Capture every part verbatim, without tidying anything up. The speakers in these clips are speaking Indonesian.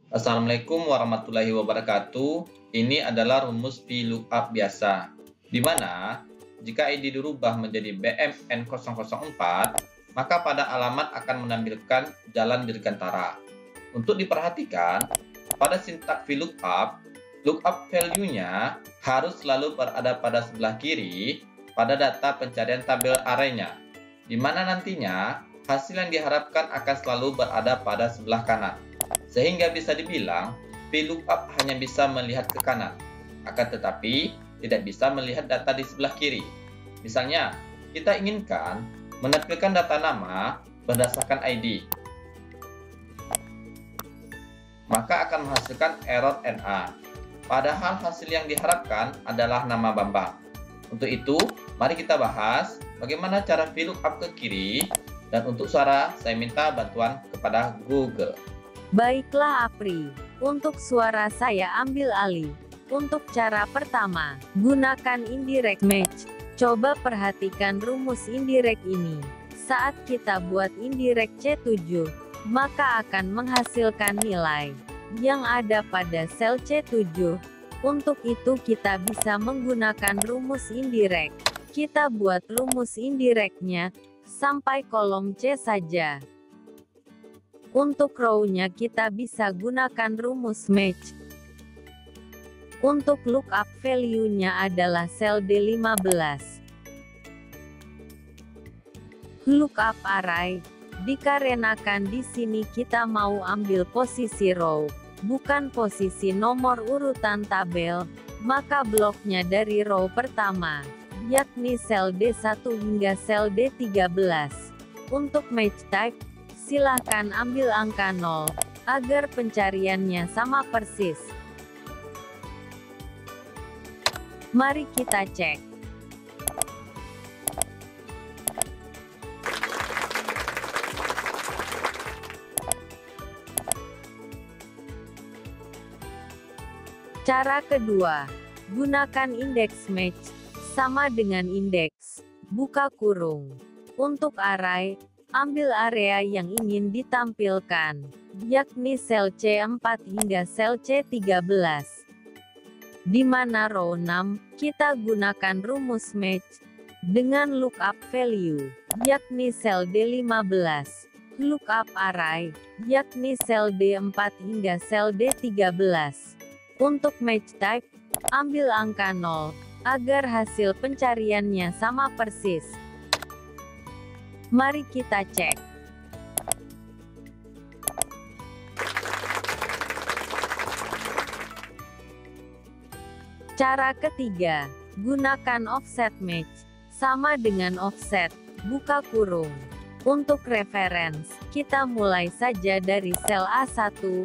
Assalamualaikum warahmatullahi wabarakatuh. Ini adalah rumus VLOOKUP biasa, di mana jika I D dirubah menjadi B M N nol nol empat, maka pada alamat akan menampilkan jalan dirgantara. Untuk diperhatikan, pada sintaks VLOOKUP, lookup value-nya harus selalu berada pada sebelah kiri pada data pencarian tabel array-nya, di mana nantinya hasil yang diharapkan akan selalu berada pada sebelah kanan. Sehingga bisa dibilang, VLOOKUP hanya bisa melihat ke kanan, akan tetapi tidak bisa melihat data di sebelah kiri. Misalnya, kita inginkan menampilkan data nama berdasarkan I D, maka akan menghasilkan error N A. Padahal hasil yang diharapkan adalah nama Bambang. Untuk itu, mari kita bahas bagaimana cara VLOOKUP ke kiri, dan untuk suara saya minta bantuan kepada Google. Baiklah Apri, untuk suara saya ambil alih. Untuk cara pertama, gunakan indirect match. Coba perhatikan rumus indirect ini. Saat kita buat indirect C tujuh, maka akan menghasilkan nilai yang ada pada sel C tujuh. Untuk itu kita bisa menggunakan rumus indirect. Kita buat rumus indirectnya sampai kolom C saja. Untuk row-nya kita bisa gunakan rumus match. Untuk lookup value-nya adalah sel D lima belas. Lookup array, dikarenakan di sini kita mau ambil posisi row, bukan posisi nomor urutan tabel, maka bloknya dari row pertama, yakni sel D satu hingga sel D tiga belas. Untuk match type, silahkan ambil angka nol, agar pencariannya sama persis. Mari kita cek. Cara kedua, gunakan index match, sama dengan indeks, buka kurung. Untuk array, ambil area yang ingin ditampilkan, yakni sel C empat hingga sel C tiga belas. Di mana row enam, kita gunakan rumus match, dengan lookup value, yakni sel D lima belas. Lookup array, yakni sel D empat hingga sel D tiga belas. Untuk match type, ambil angka nol, agar hasil pencariannya sama persis. Mari kita cek. Cara ketiga, gunakan offset match, sama dengan offset, buka kurung. Untuk reference, kita mulai saja dari sel A satu.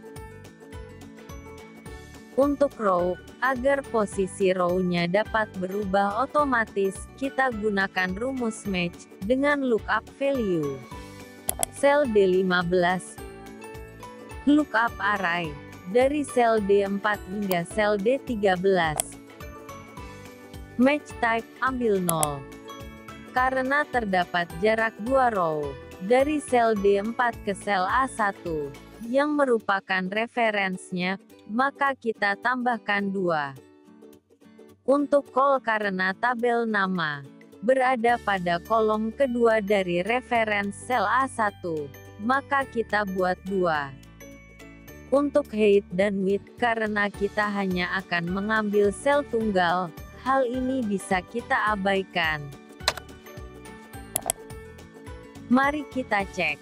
Untuk row, agar posisi row-nya dapat berubah otomatis, kita gunakan rumus match, dengan lookup value. Sel D lima belas. Lookup array, dari sel D empat hingga sel D tiga belas. Match type, ambil nol. Karena terdapat jarak dua row, dari sel D empat ke sel A satu, yang merupakan referensinya, maka kita tambahkan dua. Untuk call karena tabel nama berada pada kolom kedua dari reference sel A satu, maka kita buat dua. Untuk height dan width karena kita hanya akan mengambil sel tunggal, hal ini bisa kita abaikan. Mari kita cek.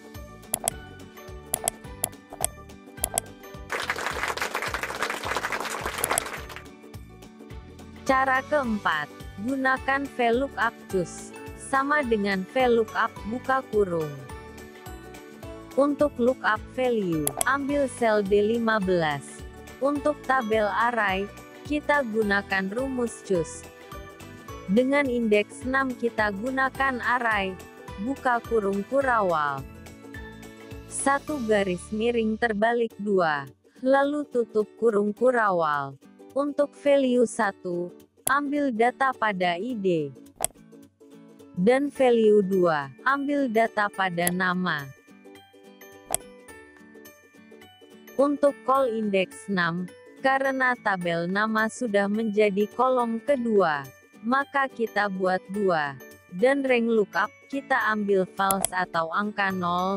Cara keempat, gunakan VLOOKUP choose, sama dengan VLOOKUP buka kurung. Untuk lookup value, ambil sel D lima belas. Untuk tabel array, kita gunakan rumus choose. Dengan indeks enam kita gunakan array, buka kurung kurawal. Satu garis miring terbalik dua, lalu tutup kurung kurawal. Untuk value satu, ambil data pada I D. Dan value dua, ambil data pada nama. Untuk call indeks enam, karena tabel nama sudah menjadi kolom kedua, maka kita buat dua. Dan rank lookup, kita ambil false atau angka nol.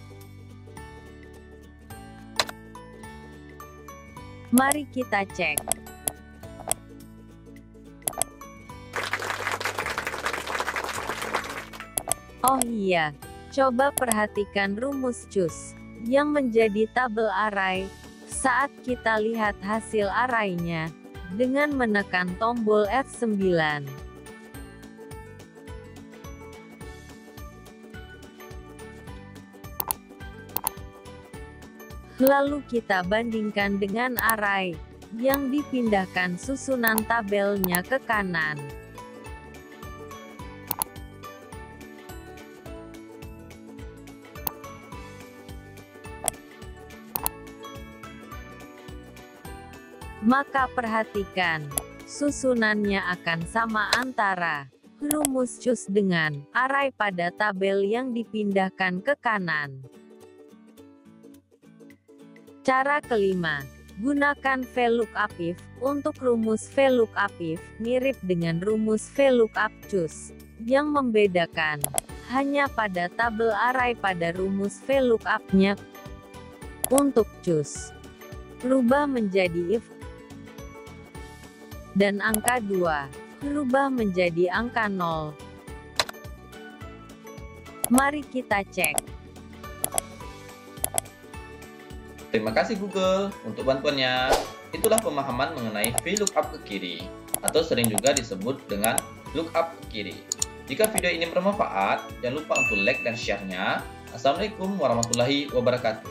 Mari kita cek. Oh iya, coba perhatikan rumus cus yang menjadi tabel array saat kita lihat hasil array-nya dengan menekan tombol F sembilan. Lalu kita bandingkan dengan array yang dipindahkan susunan tabelnya ke kanan. Maka perhatikan, susunannya akan sama antara rumus cus dengan array pada tabel yang dipindahkan ke kanan. Cara kelima, gunakan VLOOKUP if. Untuk rumus VLOOKUP if mirip dengan rumus VLOOKUP cus. Yang membedakan hanya pada tabel array pada rumus VLOOKUP-nya. Untuk cus, rubah menjadi if. Dan angka dua, rubah menjadi angka nol. Mari kita cek. Terima kasih Google untuk bantuannya. Itulah pemahaman mengenai VLOOKUP ke kiri, atau sering juga disebut dengan lookup ke kiri. Jika video ini bermanfaat, jangan lupa untuk like dan share-nya. Assalamualaikum warahmatullahi wabarakatuh.